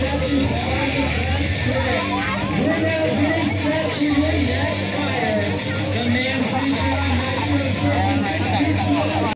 set to find the best trick. We're now getting set to the next fighter, the man featured on Nitro Circus.